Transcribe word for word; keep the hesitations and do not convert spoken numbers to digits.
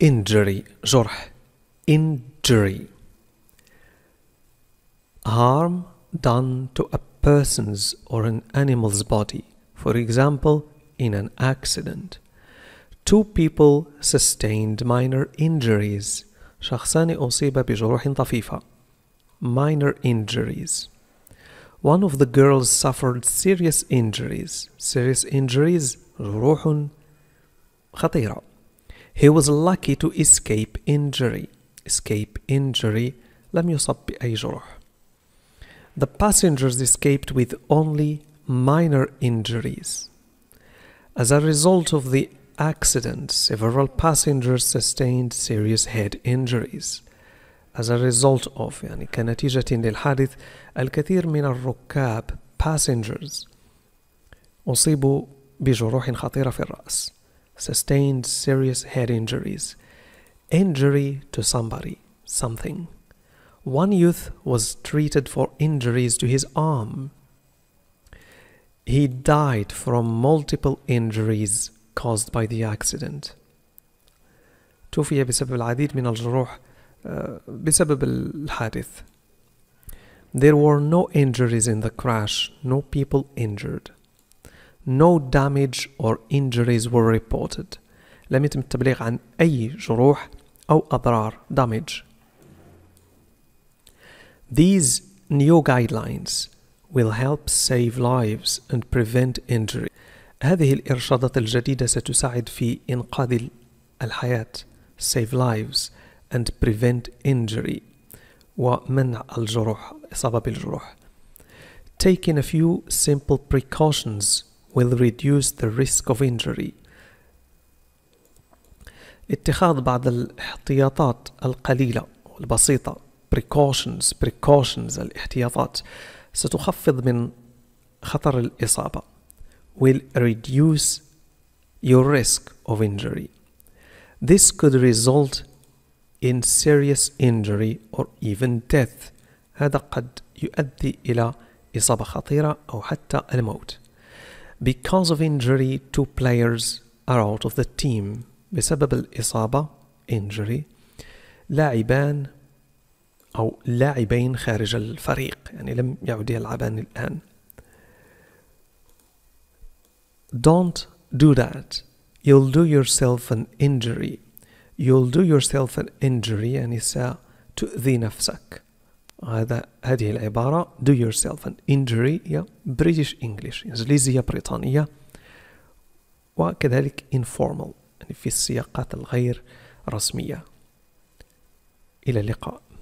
injury جرح injury harm done to a person's or an animal's body, for example in an accident. Two people sustained minor injuries. شخصان أصيب بجروح طفيفة. Minor injuries. One of the girls suffered serious injuries. Serious injuries جروح خطيرة. He was lucky to escape injury. Escape injury لم يصب بأي جروح. The passengers escaped with only minor injuries. As a result of the accident, several passengers sustained serious head injuries. As a result of يعني كنتيجة للحادث الكثير من الركاب passengers أصيبوا بجروح خطيرة في الرأس. Sustained serious head injuries. Injury to somebody, something. One youth was treated for injuries to his arm. He died from multiple injuries caused by the accident. توفي بسبب العديد من الجروح بسبب الحادث. There were no injuries in the crash, no people injured. No damage or injuries were reported. لم يتم التبليغ عن أي جروح أو أضرار damage. These new guidelines will help save lives and prevent injury. هذه الإرشادات الجديدة ستساعد في إنقاذ الحياة save lives and prevent injury ومنع الجروح إصابة بالجروح. Taking a few simple precautions will reduce the risk of injury. اتخاذ بعض الاحتياطات القليلة والبسيطة precautions precautions الاحتياطات ستخفض من خطر الإصابة will reduce your risk of injury. This could result in serious injury or even death. هذا قد يؤدي إلى إصابة خطيرة أو حتى الموت. Because of injury, two players are out of the team. بسبب الإصابة injury لاعبان أو لاعبين خارج الفريق يعني لم يعد يلعبان الآن. Don't do that. You'll do yourself an injury. You'll do yourself an injury يعني ستؤذي نفسك. هذا هذه العبارة do yourself an injury هي British English إنجليزية بريطانية وكذلك informal يعني في السياقات الغير رسمية. إلى اللقاء.